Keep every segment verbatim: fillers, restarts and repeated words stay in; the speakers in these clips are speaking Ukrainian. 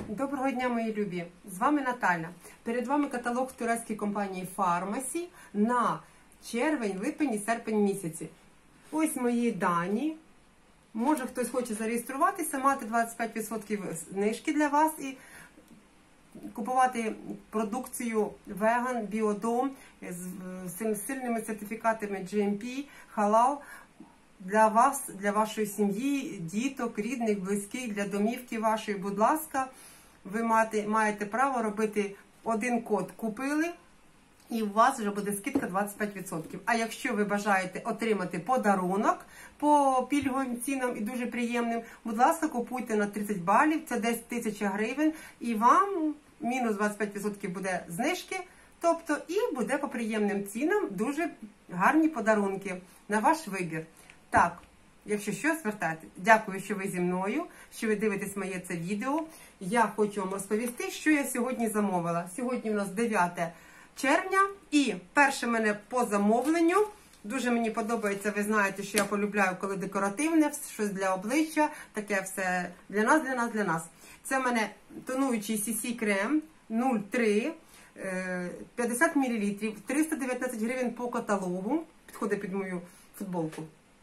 Доброго дня, мої любі! З вами Наталя. Перед вами каталог турецької компанії Pharmacy на червень, липень і серпень місяці. Ось мої дані. Може хтось хоче зареєструватися, мати двадцять п'ять відсотків знижки для вас і купувати продукцію веган, біодом з сильними сертифікатами джі ем пі, халал. Для вас, для вашої сім'ї, діток, рідних, близьких, для домівки вашої, будь ласка, ви маєте, маєте право робити один код «Купили» і у вас вже буде скидка двадцять п'ять відсотків. А якщо ви бажаєте отримати подарунок по пільговим цінам і дуже приємним, будь ласка, купуйте на тридцять балів, це десь тисяча гривень, і вам мінус двадцять п'ять відсотків буде знижки, тобто і буде по приємним цінам дуже гарні подарунки на ваш вибір. Так, якщо що, звертайте. Дякую, що ви зі мною, що ви дивитесь моє це відео. Я хочу вам розповісти, що я сьогодні замовила. Сьогодні у нас дев'яте червня і перше мене по замовленню. Дуже мені подобається, ви знаєте, що я полюбляю, коли декоративне, щось для обличчя, таке все для нас, для нас, для нас. Це в мене тонуючий сі сі крем нуль три, п'ятдесят мілілітрів, триста дев'ятнадцять гривень по каталогу, підходить під мою футболку.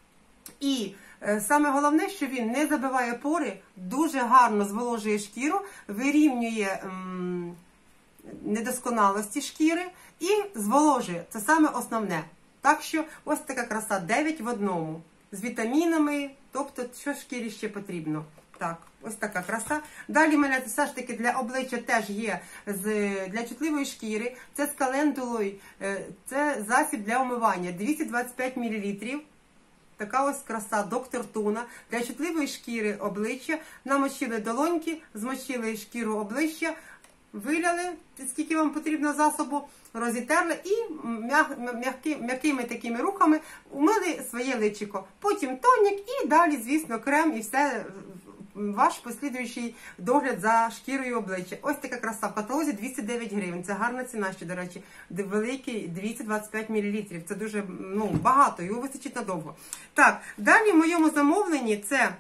І е, саме головне, що він не забиває пори, дуже гарно зволожує шкіру, вирівнює ем, недосконалості шкіри і зволожує. Це саме основне. Так що ось така краса дев'ять в одному. З вітамінами, тобто що шкірі ще потрібно. Так, ось така краса. Далі в мене все ж таки для обличчя теж є з, для чутливої шкіри. Це з календулою, е, це засіб для омивання двісті двадцять п'ять мілілітрів. Така ось краса доктор Туна. Для чутливої шкіри обличчя намочили долоньки, змочили шкіру обличчя, виляли, скільки вам потрібно засобу, розітерли і м'якими такими рухами умили своє личико. Потім тонік і далі, звісно, крем і все, ваш послідуючий догляд за шкірою обличчя. Ось така краса. В каталозі двісті дев'ять гривень. Це гарна ціна ще, до речі. Великий двісті двадцять п'ять мілілітрів. Це дуже ну, багато, його вистачить надовго. Так, далі в моєму замовленні це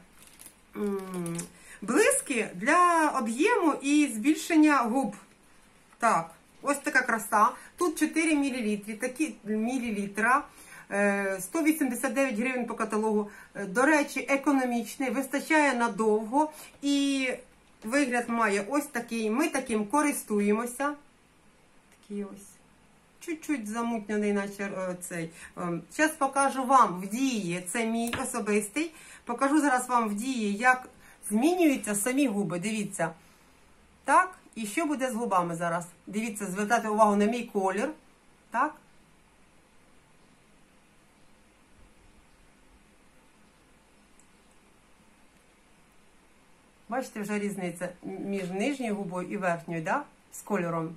м блиски для об'єму і збільшення губ. Так, ось така краса. Тут чотири мілілітри, такі мілілітра. сто вісімдесят дев'ять гривень по каталогу. До речі, економічний, вистачає надовго і вигляд має ось такий. Ми таким користуємося. Такий ось. Чуть-чуть замутнений, наче цей. Зараз покажу вам в дії, це мій особистий. Покажу зараз вам в дії, як змінюються самі губи. Дивіться. Так, і що буде з губами зараз? Дивіться, звертайте увагу на мій колір. Так. Бачите, вже різниця між нижньою губою і верхньою, да? З кольором.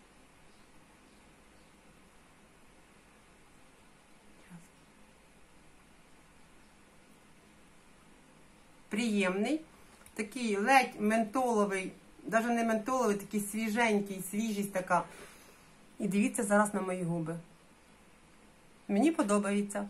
Приємний. Такий ледь ментоловий, навіть не ментоловий, такий свіженький, свіжість така. І дивіться зараз на мої губи. Мені подобається.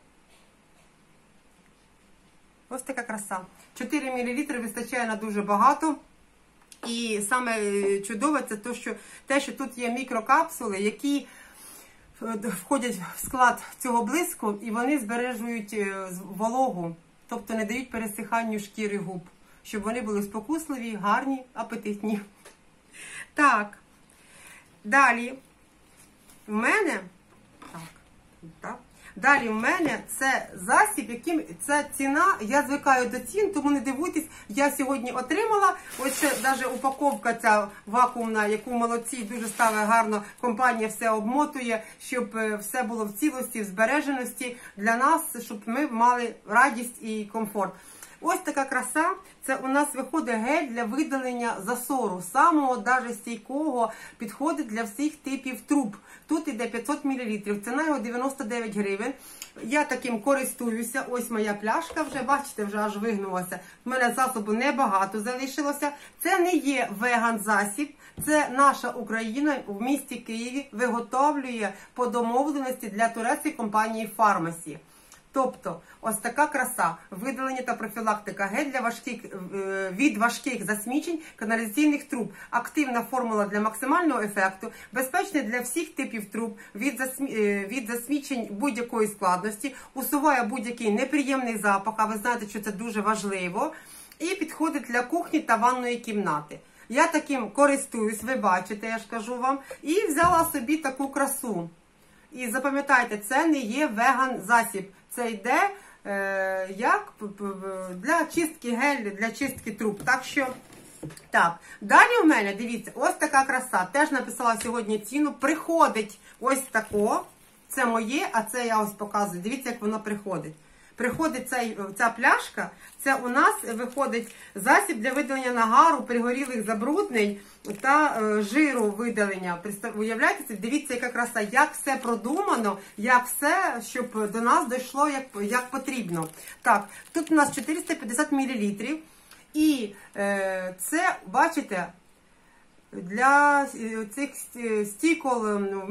Ось така краса. чотири мілілітри вистачає на дуже багато. І саме чудове це те, що, те, що тут є мікрокапсули, які входять в склад цього блиску, і вони збережують вологу, тобто не дають пересиханню шкіри губ, щоб вони були спокусливі, гарні, апетитні. Так, далі в мене, так, так. Далі в мене це засіб, яким це ціна, я звикаю до цін, тому не дивуйтесь, я сьогодні отримала, ось це навіть упаковка ця вакуумна, яку молодці, дуже ставить гарно, компанія все обмотує, щоб все було в цілості, в збереженості для нас, щоб ми мали радість і комфорт. Ось така краса, це у нас виходить гель для видалення засору, самого даже стійкого, підходить для всіх типів труб. Тут йде п'ятсот мілілітрів, ціна його дев'яносто дев'ять гривень. Я таким користуюся, ось моя пляшка вже, бачите, вже аж вигнулася. У мене засобу небагато залишилося. Це не є веган-засіб, це наша Україна в місті Києві виготовлює по домовленості для турецької компанії Pharmacy. Тобто, ось така краса, видалення та профілактика гель для важких, від важких засмічень каналізаційних труб, активна формула для максимального ефекту, безпечний для всіх типів труб, від, засмі... від засмічень будь-якої складності, усуває будь-який неприємний запах, а ви знаєте, що це дуже важливо, і підходить для кухні та ванної кімнати. Я таким користуюсь, ви бачите, я ж кажу вам, і взяла собі таку красу. І запам'ятайте, це не є веган-засіб. Це йде е, як для чистки гель, для чистки труб. Так що, так. Далі у мене, дивіться, ось така краса. Теж написала сьогодні ціну. Приходить ось тако. Це моє, а це я ось показую. Дивіться, як воно приходить. Приходить цей, ця пляшка, це у нас виходить засіб для видалення нагару, пригорілих забруднень та е, жиру видалення. Уявляєте, дивіться, яка краса, як все продумано, як все, щоб до нас дійшло як, як потрібно. Так, тут у нас чотириста п'ятдесят мілілітрів. І е, це, бачите, для цих стікол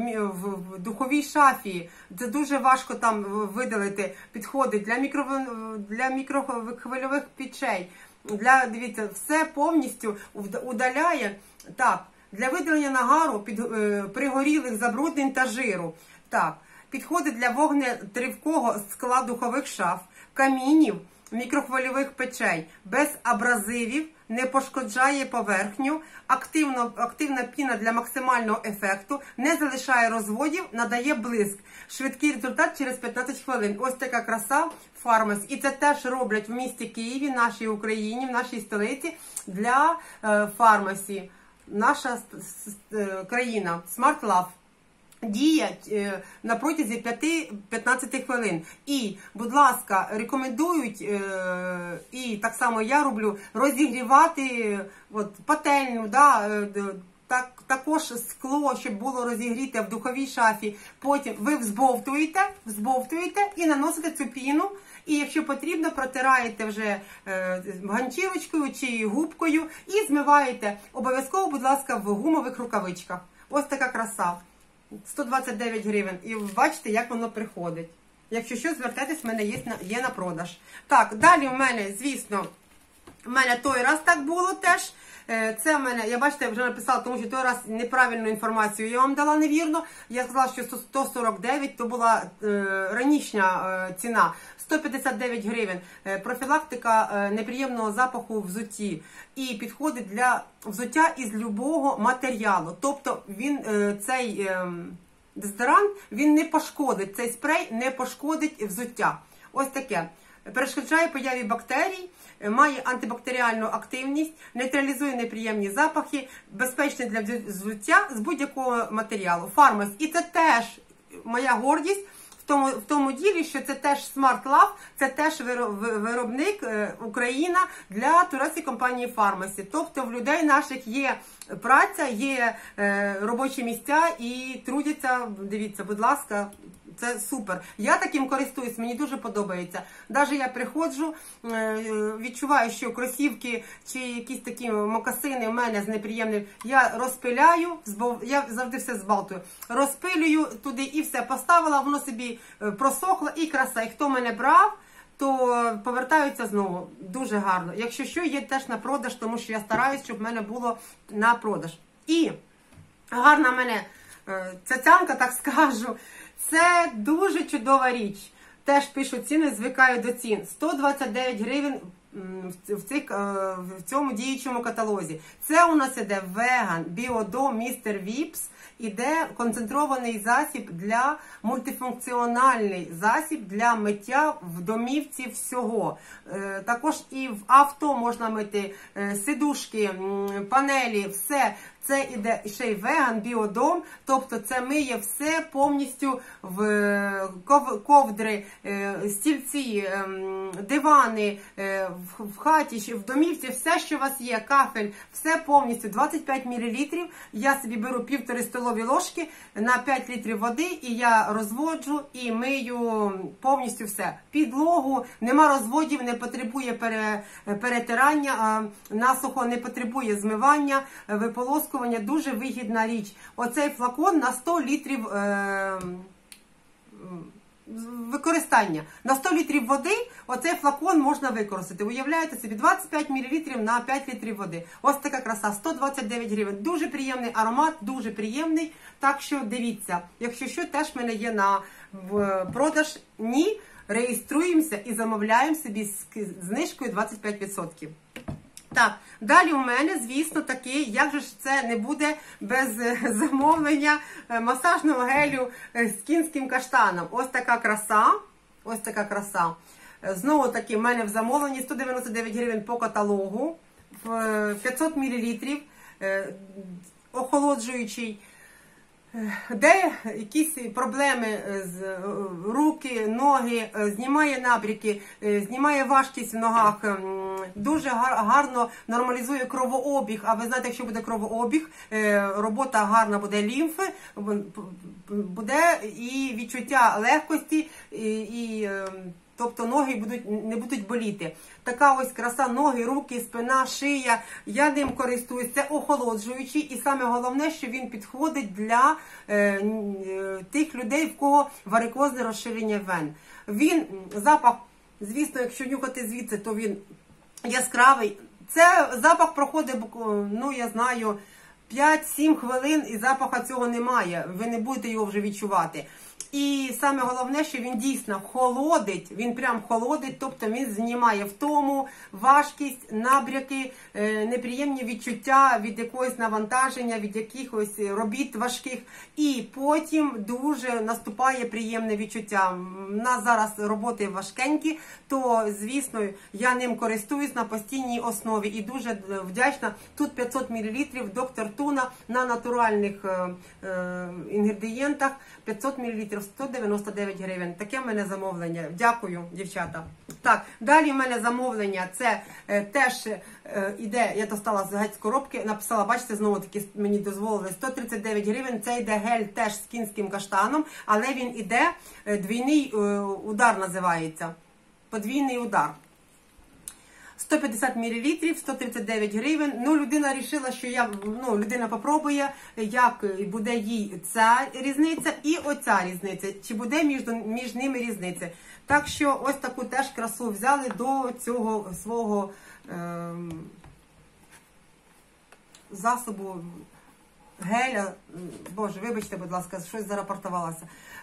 в духовій шафі, це дуже важко там видалити, підходить для, мікро, для мікрохвильових печей. Для, дивіться, все повністю удаляє. Так, для видалення нагару, під, пригорілих забруднень та жиру. Так, підходить для вогнетривкого скла духових шаф, камінів, мікрохвильових печей, без абразивів, не пошкоджає поверхню, активно, активна піна для максимального ефекту, не залишає розводів, надає блиск. Швидкий результат через п'ятнадцять хвилин. Ось така краса Фармас. І це теж роблять в місті Києві, в нашій Україні, в нашій столиці для е, фармасі. Наша е, країна. Smart Love. Діять на протязі п'яти-п'ятнадцяти хвилин. І, будь ласка, рекомендують, і так само я роблю, розігрівати от, пательню, да, так, також скло, щоб було розігріте в духовій шафі. Потім ви взбовтуєте, взбовтуєте і наносите цю піну. І якщо потрібно, протираєте вже е, ганчірочкою чи губкою і змиваєте. Обов'язково, будь ласка, в гумових рукавичках. Ось така краса. сто двадцять дев'ять гривень. І бачите, як воно приходить. Якщо що, звертайтесь, в мене є на, є на продаж. Так, далі в мене, звісно, в мене той раз так було теж. Це в мене, я бачите, вже написала, тому що той раз неправильну інформацію я вам дала невірно. Я сказала, що сто сорок дев'ять, то була е, ранішня е, ціна. сто п'ятдесят дев'ять гривень. Е, профілактика е, неприємного запаху в взутті. І підходить для взуття із любого матеріалу. Тобто він, е, цей е, дезодорант, він не пошкодить, цей спрей не пошкодить взуття. Ось таке. Перешкоджає появі бактерій, має антибактеріальну активність, нейтралізує неприємні запахи, безпечний для взуття з будь-якого матеріалу. Фармас. І це теж моя гордість в тому, в тому ділі, що це теж Smart Love, це теж виробник Україна для турецької компанії Фармасі. Тобто в людей наших є праця, є робочі місця і трудяться, дивіться, будь ласка, це супер. Я таким користуюсь, мені дуже подобається. Навіть я приходжу, відчуваю, що кросівки чи якісь такі мокасини в мене з неприємним, я розпиляю, я завжди все збалтую, розпилюю туди і все поставила, воно собі просохло і краса. І хто мене брав, то повертаються знову. Дуже гарно. Якщо що, є теж на продаж, тому що я стараюсь, щоб в мене було на продаж. І гарна в мене цяцянка, так скажу. Це дуже чудова річ. Теж пишу ціни, звикаю до цін. сто двадцять дев'ять гривень в, цих, в цьому діючому каталозі. Це у нас іде веган, біодом, містер Віпс. Іде концентрований засіб для, мультифункціональний засіб для миття в домівці всього. Е, також і в авто можна мити, е, сидушки, панелі, все. Це іде ще й веган, біодом, тобто це миє все повністю в ковдри, стільці, дивани, в хаті, в домівці, все, що у вас є, кафель, все повністю, двадцять п'ять мілілітрів. Я собі беру півтори столові ложки на п'ять літрів води і я розводжу і мию повністю все. Підлогу, нема розводів, не потребує пере, перетирання, насухо не потребує змивання, виполоскування. Дуже вигідна річ. Оцей флакон на сто літрів е, використання. На сто літрів води оцей флакон можна використати. Уявляєте собі, двадцять п'ять мілілітрів на п'ять літрів води. Ось така краса, сто двадцять дев'ять гривень. Дуже приємний аромат, дуже приємний. Так що дивіться, якщо що, теж в мене є на продаж. Ні, реєструємося і замовляємо собі з знижкою двадцять п'ять відсотків. Так, далі у мене, звісно, такий, як же ж це не буде без замовлення масажного гелю з кінським каштаном. Ось така краса, ось така краса. Знову таки, в мене в замовленні сто дев'яносто дев'ять гривень по каталогу, п'ятсот мілілітрів, охолоджуючий. Де якісь проблеми з руки, ноги, знімає набряки, знімає важкість в ногах, дуже гарно нормалізує кровообіг. А ви знаєте, якщо буде кровообіг, робота гарна буде лімфи, буде і відчуття легкості, і, і тобто ноги будуть, не будуть боліти. Така ось краса, ноги, руки, спина, шия. Я ним користуюсь. Це охолоджуючий. І саме головне, що він підходить для е, е, тих людей, в кого варикозне розширення вен. Він, запах, звісно, якщо нюхати звідси, то він яскравий. Це запах проходить, ну я знаю, п'ять-сім хвилин і запаха цього немає. Ви не будете його вже відчувати. І саме головне, що він дійсно холодить, він прям холодить, тобто він знімає втому, важкість, набряки, неприємні відчуття від якогось навантаження, від якихось робіт важких. І потім дуже наступає приємне відчуття. У нас зараз роботи важкенькі, то, звісно, я ним користуюсь на постійній основі і дуже вдячна. Тут п'ятсот мілілітрів, доктор Туна на натуральних е, інгредієнтах, п'ятсот мілілітрів. сто дев'яносто дев'ять гривень. Таке в мене замовлення. Дякую, дівчата. Так, далі в мене замовлення. Це е, теж е, іде, я достала з геть з коробки, написала, бачите, знову таки мені дозволили, сто тридцять дев'ять гривень. Це йде гель теж з кінським каштаном, але він іде, е, двійний е, удар називається. Подвійний удар. сто п'ятдесят мілілітрів, сто тридцять дев'ять гривень. Ну, людина вирішила, що я, ну, людина попробує, як буде їй ця різниця і оця різниця. Чи буде між, між ними різниця. Так що ось таку теж красу взяли до цього свого е, засобу геля. Боже, вибачте, будь ласка, щось зарапортувалося.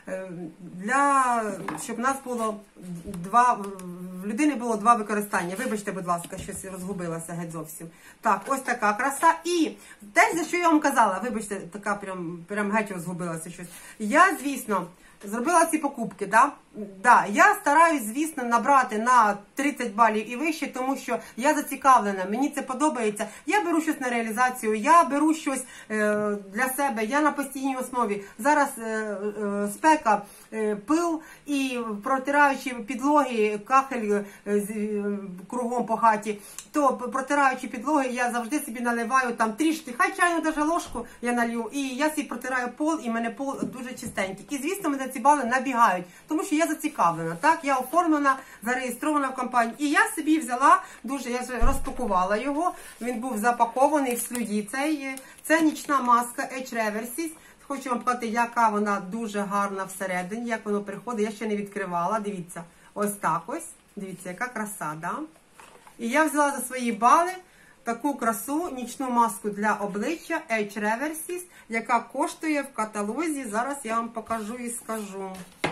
Для, щоб в нас було два, в людини було два використання. Вибачте, будь ласка, щось розгубилося геть зовсім. Так, ось така краса. І те, за що я вам казала, вибачте, така прям, прям геть розгубилася щось. Я, звісно, зробила ці покупки, да? Да, я стараюсь, звісно, набрати на тридцять балів і вище, тому що я зацікавлена, мені це подобається. Я беру щось на реалізацію, я беру щось е, для себе, я на постійній основі. Зараз е, е, спека, е, пил і протираючи підлоги, кахель е, е, кругом по хаті, то протираючи підлоги, я завжди собі наливаю там трішки, хай чайну даже ложку я налью, і я собі протираю пол, і в мене пол дуже чистенький. І, звісно, мене ці бали набігають, тому що я зацікавлена, так, я оформлена, зареєстрована в компанії. І я собі взяла, дуже, я вже розпакувала його, він був запакований в слюді. Це, це нічна маска Age Reversis. Хочу вам показати, яка вона дуже гарна всередині, як воно приходить. Я ще не відкривала, дивіться, ось так ось, дивіться, яка краса, да? І я взяла за свої бали таку красу, нічну маску для обличчя Age Reversis, яка коштує в каталозі, зараз я вам покажу і скажу.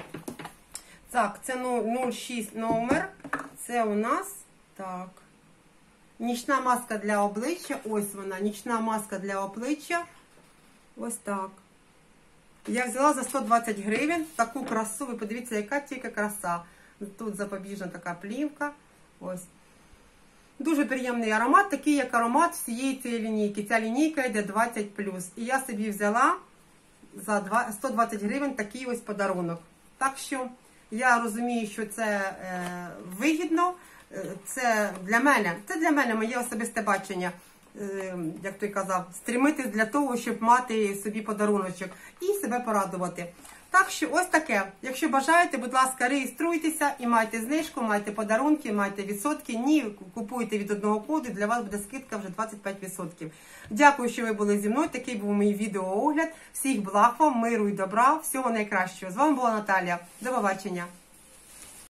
Так, це нуль шість номер, це у нас, так, нічна маска для обличчя, ось вона, нічна маска для обличчя, ось так. Я взяла за сто двадцять гривень таку красу, ви подивіться, яка тільки краса. Тут запобіжна така плівка, ось. Дуже приємний аромат, такий як аромат всієї цієї лінійки. Ця лінійка йде двадцять плюс. І я собі взяла за сто двадцять гривень такий ось подарунок. Так що я розумію, що це е, вигідно. Це для мене, це для мене моє особисте бачення. як той казав, стрімитись для того, щоб мати собі подаруночок і себе порадувати. Так що ось таке. Якщо бажаєте, будь ласка, реєструйтеся і майте знижку, майте подарунки, майте відсотки. Ні, купуйте від одного коду, для вас буде скидка вже двадцять п'ять відсотків. Дякую, що ви були зі мною. Такий був мій відеоогляд. Всіх благ вам, миру і добра, всього найкращого. З вами була Наталія. До побачення.